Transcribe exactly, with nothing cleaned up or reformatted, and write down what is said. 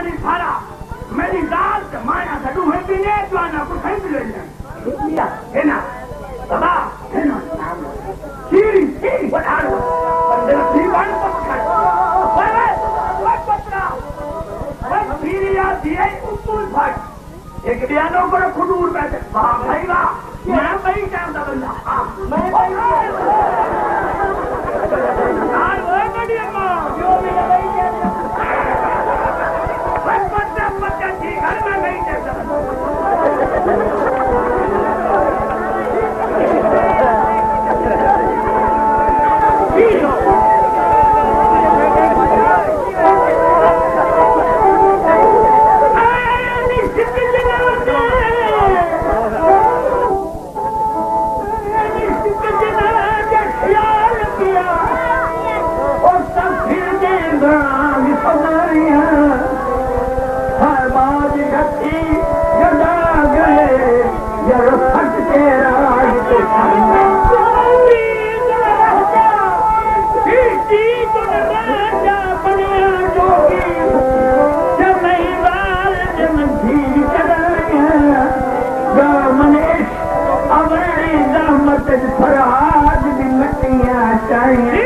نہیں سارا میری دال سے مایا گڈو ہے پینے تو آنا کو کھائیں بھی لے جائیں ہے نا بابا ہے نا چیری چیری بڑھا لو بندے تھی بان کو پکڑ اوئے اوئے پترا اوئے چیری آ دیے اصول بھائی ایک بیانوں کو کھڈور بیٹھے واہ بھائی واہ میں بھائی ٹائم دا بندہ میں بھائی آج وہ بڑی اماں جو بھی بھائی بچہ بچہ تھی گھر میں نہیں جیسا فراج بھی مٹیاں چاہیے